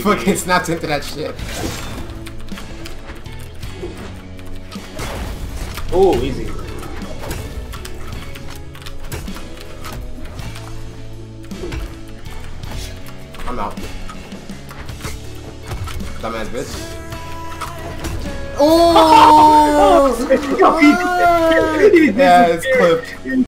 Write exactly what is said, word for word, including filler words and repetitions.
fucking snapped into that shit. Oh, easy. I'm out. Dumbass bitch. Oh! Oh! Yeah, it's clipped.